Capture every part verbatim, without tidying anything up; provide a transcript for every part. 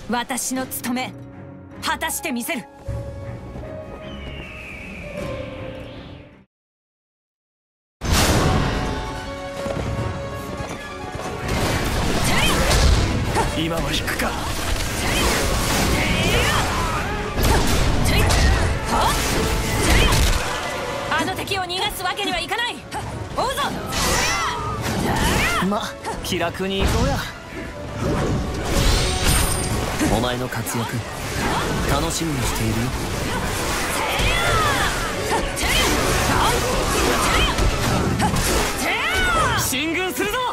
私の務め果たしてみせる。 今は引くか。 あの敵を逃がすわけにはいかない。追うぞ。 ま、気楽に行こうや。お前の活躍楽しみにしているよ。進軍するぞ。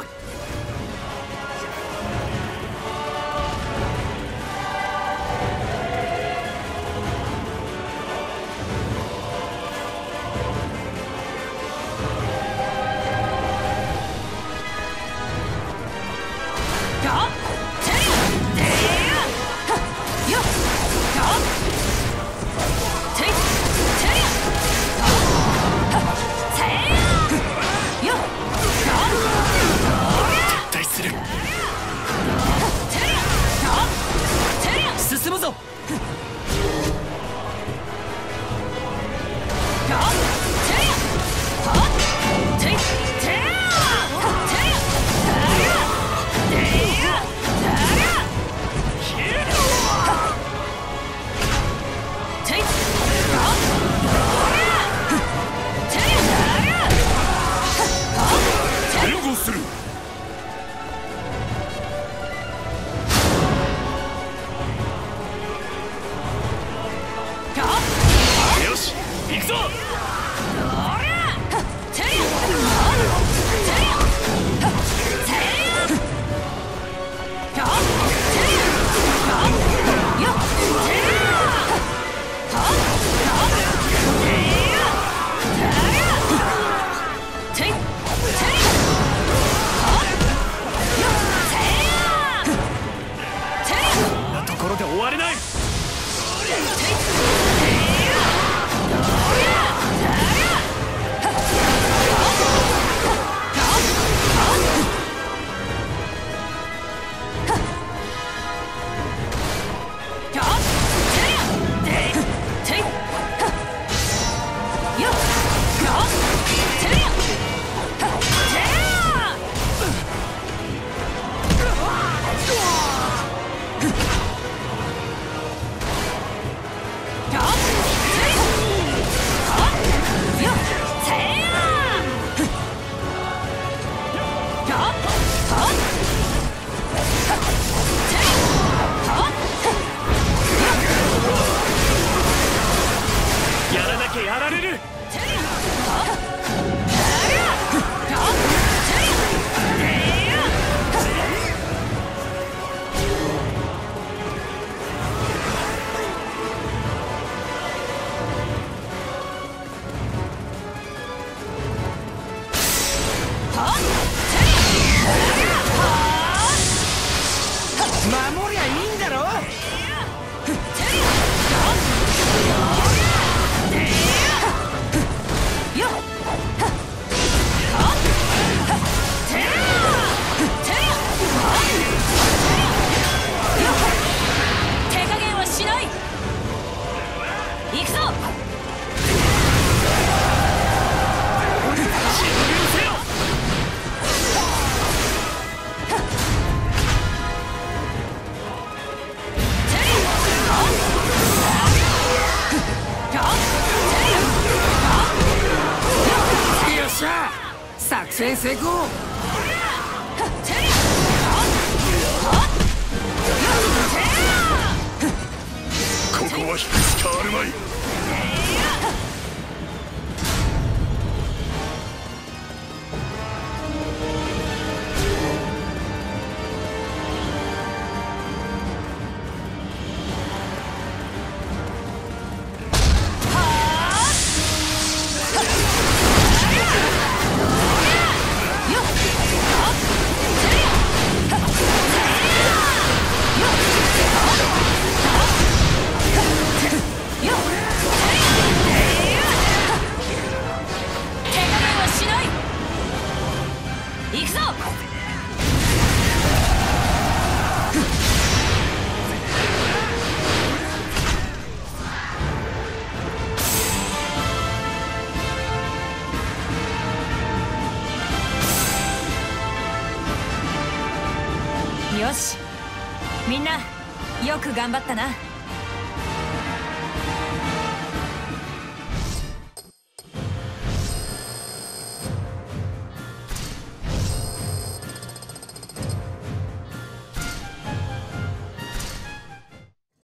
進むぞ。援護する。よし、行くぞ。こんなところで終われない。やらなきゃやられる。守りゃいいんだろ。 手加減はしない。行くぞ。 進軍せよ。よっしゃ、作戦成功。ここは引くしかあるまい。 よっよし、みんなよく頑張ったな。